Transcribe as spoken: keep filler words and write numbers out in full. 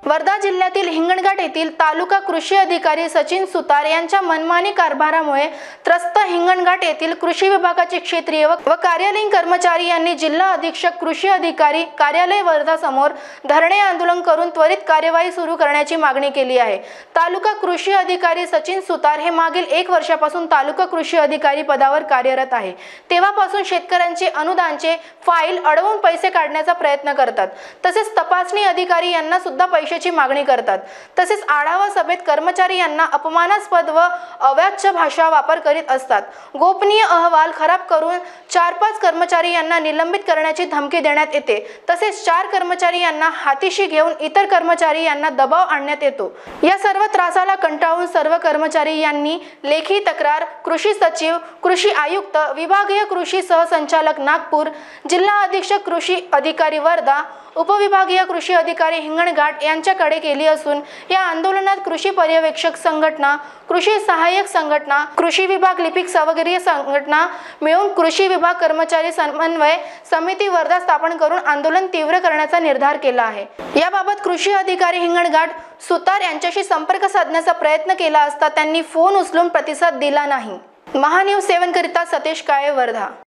वर्धा जिल्ह्यातील हिंगणघाट येथील तालुका कृषी अधिकारी सचिन सुतार यांच्या मनमानी कारभारामुळे त्रस्त हिंगणघाट येथील कृषी विभागाचे क्षेत्रीय व कार्यालयीन कर्मचारी यांनी जिल्हा अधीक्षक कृषी अधिकारी कार्यालय वर्धा समोर धरणे आंदोलन करून त्वरित कार्यवाही सुरू करण्याची मागणी केली आहे। तालुका कृषी अधिकारी सचिन सुतार हे मागील एक वर्षापासून तालुका कृषी अधिकारी पदावर कार्यरत आहे। तेव्हापासून शेतकऱ्यांचे अनुदानचे फाईल अडवून पैसे काढण्याचा प्रयत्न करतात। तसेच तपासणी अधिकारी यांना सुद्धा पैसे ची मागणी करतात। तसेच आढावा सभेत कर्मचारी यांना अपमानास्पद व अवाच्य भाषा वापर करीत असतात। गोपनीय अहवाल खराब करून चार पाच कर्मचारी यांना निलंबित करण्याची धमकी देण्यात येते। तसेच चार कर्मचारी यांना हातीशी घेऊन इतर कर्मचारी यांना दबाव आणण्यात येतो। या सर्व त्रासाला कंटाळून सर्व कर्मचारी यांनी लेखी तक्रार कृषी सचिव, कृषी आयुक्त, विभागीय कृषी सहसंचालक नागपूर, जिल्हा अधीक्षक कृषी अधिकारी वर्धा, उपविभागीय कृषी अधिकारी हिंगणघाट यांच्याकडे केली असून या आंदोलनात कृषी पर्यवेक्षक संघटना, कृषी सहाय्यक संघटना, कृषी विभाग लिपिक सहकार्य संघटना मिळून कृषी विभाग कर्मचारी समन्वय समिती वर्धा स्थापन करून आंदोलन तीव्र करण्याचा निर्धार केला आहे। याबाबत कृषी अधिकारी हिंगणघाट सुतार यांच्याशी संपर्क साधण्याचा प्रयत्न केला असता त्यांनी फोन उचलून प्रतिसाद दिला नाही। महान्यूज सेवन करिता सतीश काळे, वर्धा।